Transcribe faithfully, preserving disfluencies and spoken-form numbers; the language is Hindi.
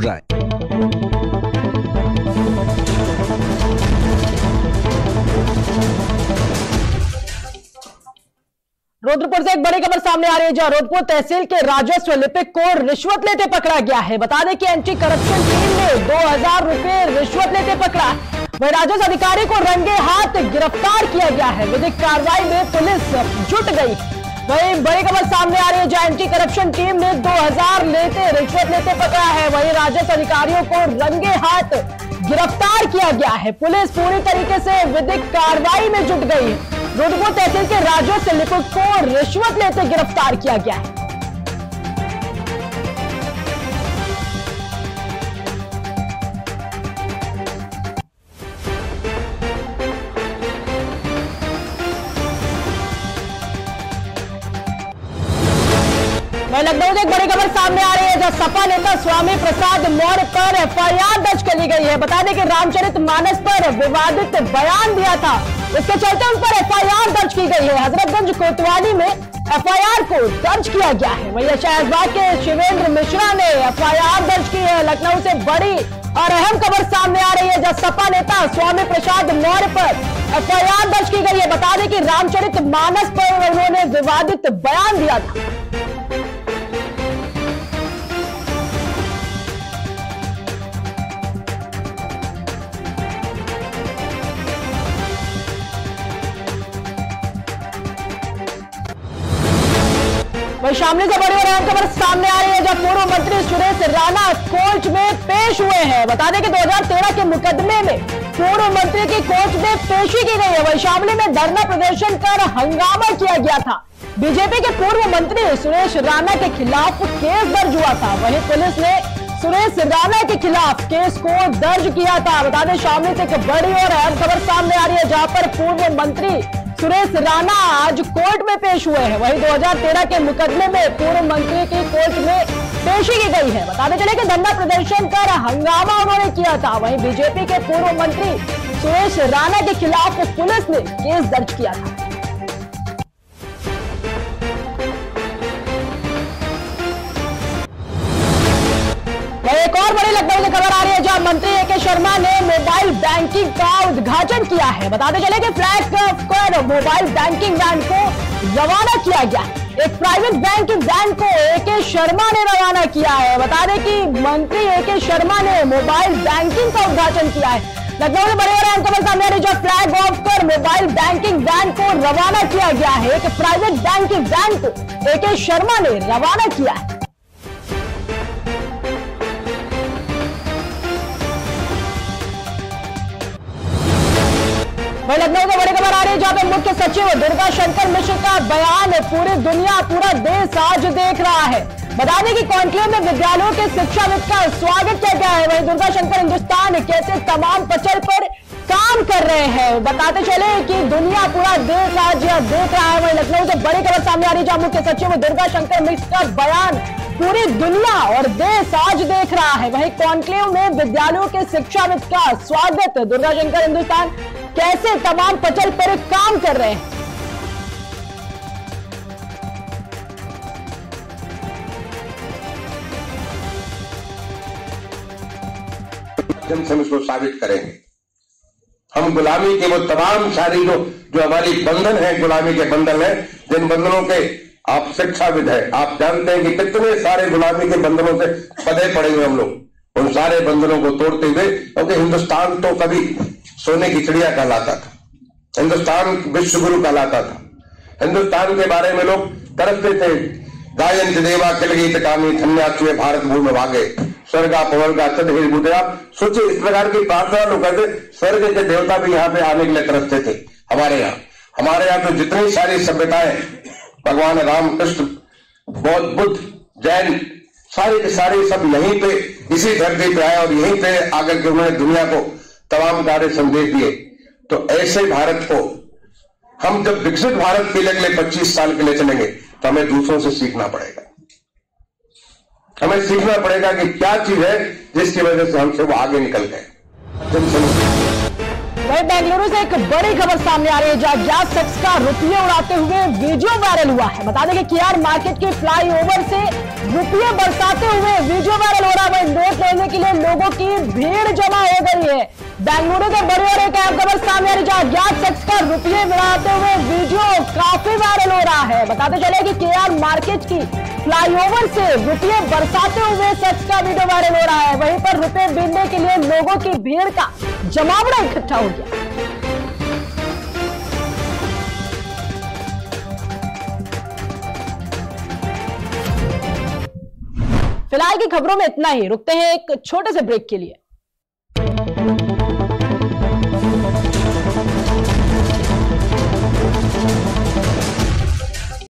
जाएं। रुद्रपुर से एक बड़ी खबर सामने आ रही है, जहां रुद्रपुर तहसील के राजस्व लिपिक को रिश्वत लेते पकड़ा गया है। बता दें कि एंटी करप्शन टीम ने दो हजार रुपए रिश्वत लेते पकड़ा। वही राजस्व अधिकारी को रंगे हाथ गिरफ्तार किया गया है। विधिक कार्रवाई में पुलिस जुट गई। वही बड़ी खबर सामने आ रही है, जहां एंटी करप्शन टीम ने दो हजार लेते रिश्वत लेते पकड़ा है। वही राजस्व अधिकारियों को रंगे हाथ गिरफ्तार किया गया है। पुलिस पूरी तरीके से विधिक कार्रवाई में जुट गई है। रुद्रपुर तहसील के राजस्व लिपिक को रिश्वत लेते गिरफ्तार किया गया है। लखनऊ से एक बड़ी खबर सामने आ रही है, जहां सपा नेता स्वामी प्रसाद मौर्य पर एफ आई आर दर्ज कर ली गई है। बता दें कि रामचरित मानस पर विवादित बयान दिया था, इसके चलते उन पर एफ आई आर दर्ज की गई है। हजरतगंज कोतवाली में एफ आई आर को दर्ज किया गया है। वही शाहबाग के शिवेंद्र मिश्रा ने एफ आई आर दर्ज की है। लखनऊ से बड़ी और अहम खबर सामने आ रही है, जहां सपा नेता स्वामी प्रसाद मौर्य पर एफ आई आर दर्ज की गई है। बता दें कि रामचरित मानस पर उन्होंने विवादित बयान दिया था। वही शामली से बड़ी और अहम खबर सामने आ रही है, जब पूर्व मंत्री सुरेश राणा कोर्ट में पेश हुए हैं। बता दें कि दो हजार तेरह के मुकदमे में पूर्व मंत्री की कोर्ट में पेशी की गई है। वही शामली में धरना प्रदर्शन कर हंगामा किया गया था। बीजेपी के पूर्व मंत्री सुरेश राणा के खिलाफ केस दर्ज हुआ था। वहीं पुलिस ने सुरेश राणा के खिलाफ केस को दर्ज किया था। बता दें शामली से एक बड़ी और अहम खबर सामने आ रही है, जहां पर पूर्व मंत्री सुरेश राणा आज कोर्ट में पेश हुए हैं। वहीं दो हजार तेरह के मुकदमे में पूर्व मंत्री की कोर्ट में पेशी की गई है। बताते चले कि धरना प्रदर्शन कर हंगामा उन्होंने किया था। वहीं बीजेपी के पूर्व मंत्री सुरेश राणा के खिलाफ पुलिस ने केस दर्ज किया था। एक और बड़ी लखनऊ से खबर आ रही है, जहां मंत्री ए के शर्मा ने मोबाइल बैंकिंग का उद्घाटन किया है। बताते चले कि फ्लैग कर मोबाइल बैंकिंग वैन को रवाना किया गया। एक प्राइवेट बैंकिंग वैन को ए के शर्मा ने रवाना किया है। बता दें कि मंत्री ए के शर्मा ने मोबाइल बैंकिंग का उद्घाटन किया है। लखनऊ में बड़े और अहम खबर सामने आ रही है, जहां फ्लैग ऑफ कर मोबाइल बैंकिंग वैन को रवाना किया गया है। एक प्राइवेट बैंकिंग वैन को ए के शर्मा ने रवाना किया है। वही लखनऊ से बड़ी खबर आ रही है, जहां पे मुख्य सचिव दुर्गा शंकर मिश्र का बयान पूरी दुनिया पूरा देश आज देख रहा है। बता दें कि कॉन्क्लेव में विद्यालयों के शिक्षाविद का स्वागत किया गया है। वहीं दुर्गा शंकर हिंदुस्तान कैसे तमाम पचल पर काम कर रहे हैं, बताते चले कि दुनिया पूरा देश आज यह देख रहा है। वहीं लखनऊ से बड़ी खबर सामने आ रही है, जहां मुख्य सचिव दुर्गा शंकर मिश्र का बयान पूरी दुनिया और देश आज देख रहा है। वहीं कॉन्क्लेव में विद्यालयों के शिक्षाविद का स्वागत, दुर्गा शंकर हिंदुस्तान कैसे तमाम पचल पर काम कर रहे हैं। हम इसको साबित करेंगे। हम गुलामी के वो तमाम सारी जो जो हमारी बंधन है, गुलामी के बंधन है, जिन बंधनों के आप शिक्षाविद है, आप जानते हैं कि कितने सारे गुलामी के बंधनों से पदे पड़ेंगे हम लोग, उन सारे बंधनों को तोड़ते हुए। क्योंकि हिंदुस्तान तो कभी सोने की चिड़िया कहलाता था, हिंदुस्तान विश्व गुरु कहलाता था। हिंदुस्तान के बारे में लोग तरसते थे, गायन च देवा किल गीत कामी धन्यात्वे भारत भूमि भागे स्वर्गा पवर्गा चंद्र बुद्धे। आप सोचिए, इस प्रकार की प्रार्थना लोग करते, स्वर्ग के देवता भी यहाँ पे आने के लिए तरसते थे। हमारे यहाँ हमारे यहाँ तो जितनी सारी सभ्यताएं, भगवान राम कृष्ण बौद्ध बुद्ध जैन सारे के सारे सब यहीं पे इसी धरती पे आए और यहीं पे आकर के उन्होंने दुनिया को तमाम कार्य संदेश दिए। तो ऐसे भारत को हम जब विकसित भारत के लिए अगले पच्चीस साल के लिए चलेंगे तो हमें दूसरों से सीखना पड़ेगा। हमें सीखना पड़ेगा कि क्या चीज है जिसकी वजह से हमसे वो आगे निकल गए। वहीं बेंगलुरु से एक बड़ी खबर सामने आ रही है, जहां अज्ञात शख्स का रुपये उड़ाते हुए वीडियो वायरल हुआ है। बता दें कि केआर मार्केट के फ्लाईओवर से रुपये बरसाते हुए वीडियो वायरल हो रहा है। वहीं नोट लेने के लिए लोगों की भीड़ जमा हो गई है। बेंगलुरु से बड़ी और एक अहम खबर सामने आ रही है, जहां अज्ञात शख्स का रुपये उड़ाते हुए वीडियो काफी वायरल हो रहा है। बताते चले कि केआर मार्केट की फ्लाईओवर से रुपये बरसाते हुए शख्स का वीडियो वायरल हो रहा है। वहीं पर रुपये बीनने के लिए लोगों की भीड़ का जमावड़ा इकट्ठा हो गया। फिलहाल की खबरों में इतना ही। रुकते हैं एक छोटे से ब्रेक के लिए।